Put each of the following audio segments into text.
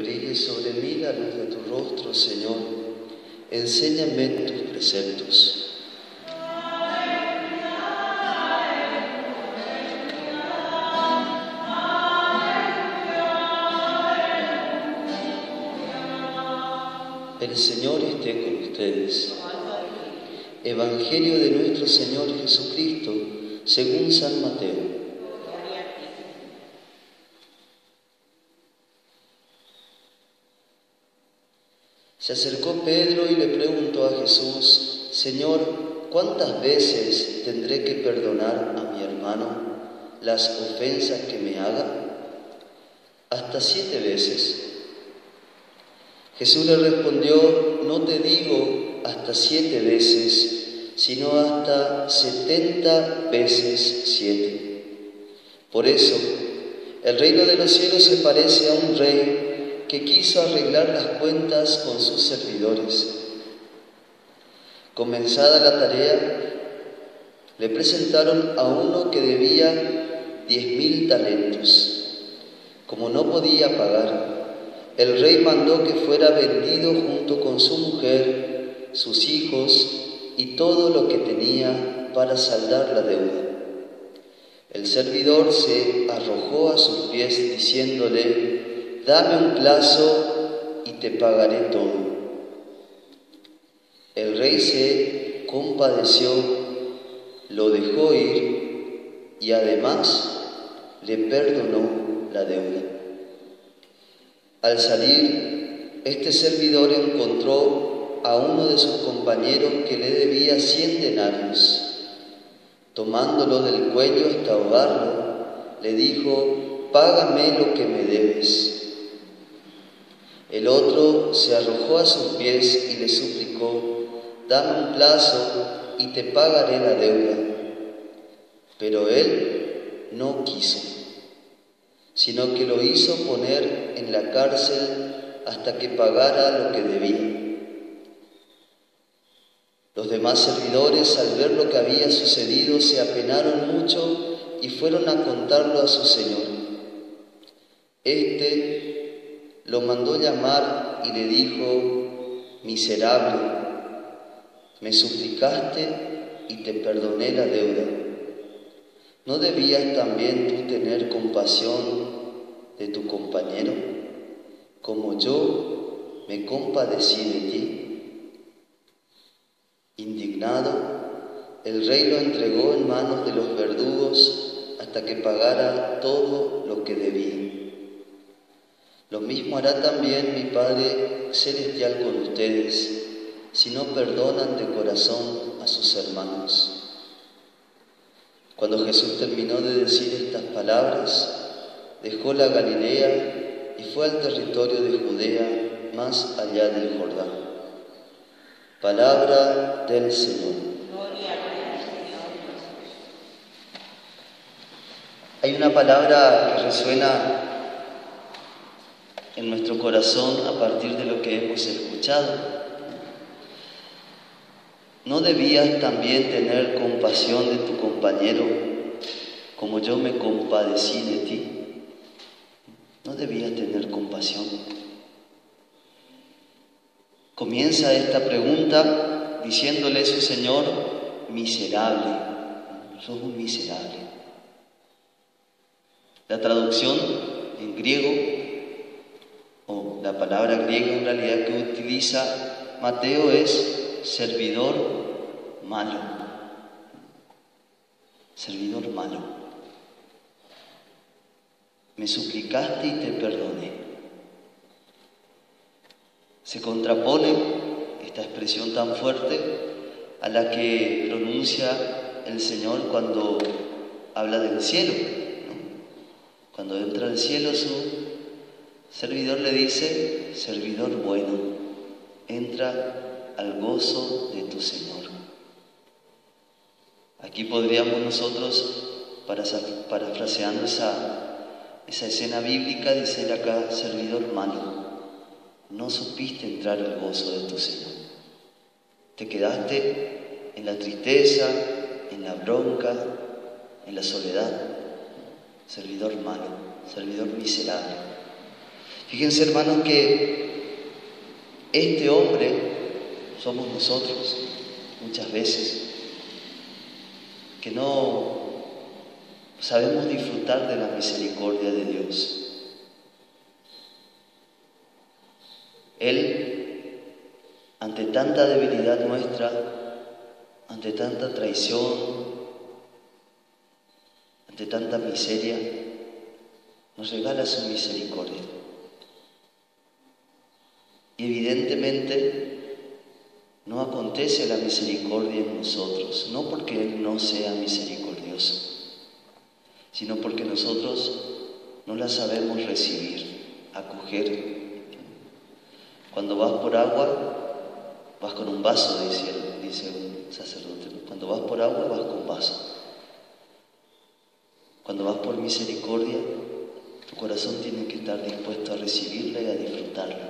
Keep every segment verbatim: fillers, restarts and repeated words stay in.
brille sobre mí la luz de tu rostro, Señor. Enséñame tus preceptos. El Señor esté con ustedes. Evangelio de nuestro Señor Jesucristo, según San Mateo. Se acercó Pedro y le preguntó a Jesús: Señor, ¿cuántas veces tendré que perdonar a mi hermano las ofensas que me haga? ¿Hasta siete veces? Jesús le respondió: no te digo hasta siete veces, sino hasta setenta veces siete. Por eso, el reino de los cielos se parece a un rey que quiso arreglar las cuentas con sus servidores. Comenzada la tarea, le presentaron a uno que debía diez mil talentos. Como no podía pagar, el rey mandó que fuera vendido junto con su mujer, sus hijos y todo lo que tenía para saldar la deuda. El servidor se arrojó a sus pies diciéndole: dame un plazo y te pagaré todo. El rey se compadeció, lo dejó ir y además le perdonó la deuda. Al salir, este servidor encontró a uno de sus compañeros que le debía cien denarios. Tomándolo del cuello hasta ahogarlo, le dijo: págame lo que me debes. El otro se arrojó a sus pies y le suplicó: dame un plazo y te pagaré la deuda. Pero él no quiso, sino que lo hizo poner en la cárcel hasta que pagara lo que debía. Los demás servidores, al ver lo que había sucedido, se apenaron mucho y fueron a contarlo a su señor. Este lo mandó llamar y le dijo: miserable, me suplicaste y te perdoné la deuda. ¿No debías también tú tener compasión de tu compañero, como yo me compadecí de ti? Indignado, el rey lo entregó en manos de los verdugos hasta que pagara todo lo que debía. Lo mismo hará también mi Padre Celestial con ustedes, si no perdonan de corazón a sus hermanos. Cuando Jesús terminó de decir estas palabras, dejó la Galilea y fue al territorio de Judea, más allá del Jordán. Palabra del Señor. Hay una palabra que resuena en nuestro corazón a partir de lo que hemos escuchado. ¿No debías también tener compasión de tu compañero como yo me compadecí de ti? ¿No debías tener compasión? Comienza esta pregunta diciéndole a su Señor: miserable, sos un miserable. La traducción en griego, o la palabra griega en realidad que utiliza Mateo, es servidor malo. Servidor malo. Me suplicaste y te perdoné. Se contrapone esta expresión tan fuerte a la que pronuncia el Señor cuando habla del cielo, ¿no? Cuando entra al cielo, su servidor le dice: servidor bueno, entra al gozo de tu Señor. Aquí podríamos nosotros, parafraseando esa, esa escena bíblica, decir acá: servidor malo, no supiste entrar al gozo de tu Señor. Te quedaste en la tristeza, en la bronca, en la soledad. Servidor malo, servidor miserable. Fíjense, hermanos, que este hombre somos nosotros muchas veces, que no sabemos disfrutar de la misericordia de Dios. Él, ante tanta debilidad nuestra, ante tanta traición, ante tanta miseria, nos regala su misericordia. Y evidentemente no acontece la misericordia en nosotros, no porque Él no sea misericordioso, sino porque nosotros no la sabemos recibir, acoger. Cuando vas por agua, vas con un vaso, dice, dice un sacerdote. Cuando vas por agua, vas con vaso. Cuando vas por misericordia, tu corazón tiene que estar dispuesto a recibirla y a disfrutarla.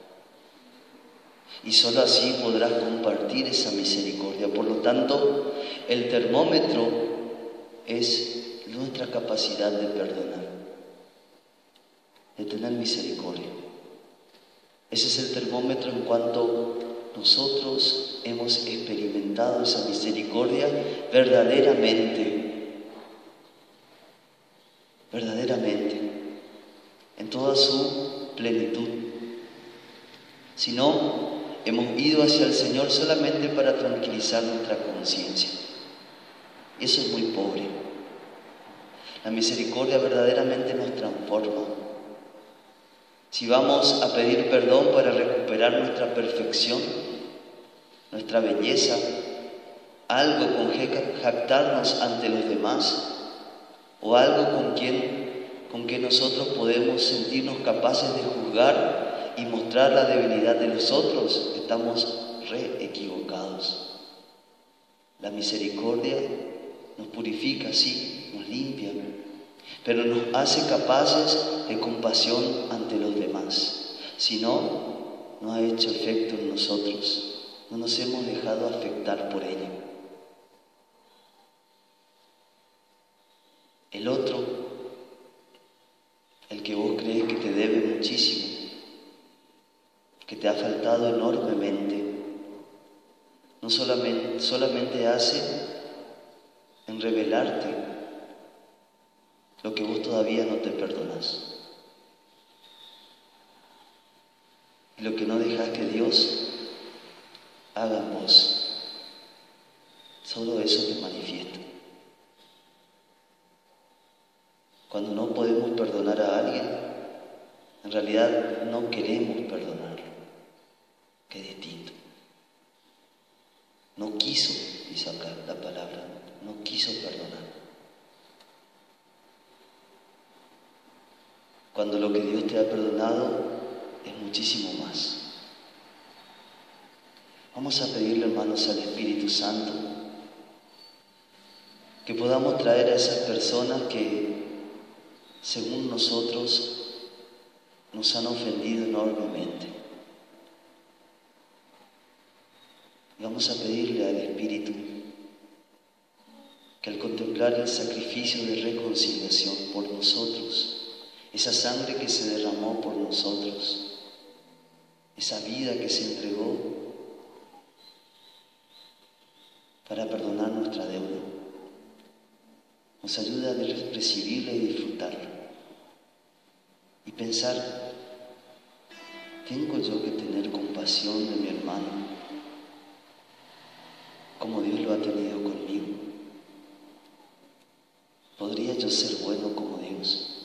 Y solo así podrás compartir esa misericordia. Por lo tanto, el termómetro es nuestra capacidad de perdonar, de tener misericordia. Ese es el termómetro en cuanto nosotros hemos experimentado esa misericordia verdaderamente, verdaderamente, en toda su plenitud. Si no, hemos ido hacia el Señor solamente para tranquilizar nuestra conciencia. Y eso es muy pobre. La misericordia verdaderamente nos transforma. Si vamos a pedir perdón para recuperar nuestra perfección, nuestra belleza, algo con que jactarnos ante los demás, o algo con quien, con que nosotros podemos sentirnos capaces de juzgar y mostrar la debilidad de los otros, estamos re equivocados. La misericordia nos purifica, sí, nos limpia, pero nos hace capaces de compasión ante los demás. Si no, no ha hecho efecto en nosotros, no nos hemos dejado afectar por ella. El otro, el que vos crees que te debe muchísimo, que te ha faltado enormemente, no solamente, solamente hace en revelarte lo que vos todavía no te perdonás. Y lo que no dejás que Dios haga en vos, solo eso te manifiesta. Cuando no podemos perdonar a alguien, en realidad no queremos perdonarlo, que es distinto. No quiso, dice acá la palabra, no quiso perdonar. Cuando lo que Dios te ha perdonado es muchísimo más. Vamos a pedirle, hermanos, al Espíritu Santo que podamos traer a esas personas que, según nosotros, nos han ofendido enormemente. Y vamos a pedirle al Espíritu que al contemplar el sacrificio de reconciliación por nosotros, esa sangre que se derramó por nosotros, esa vida que se entregó para perdonar nuestra deuda, nos ayuda a recibirla y disfrutarla. Y pensar, ¿tengo yo que tener compasión de mi hermano como Dios lo ha tenido conmigo? ¿Podría yo ser bueno como Dios?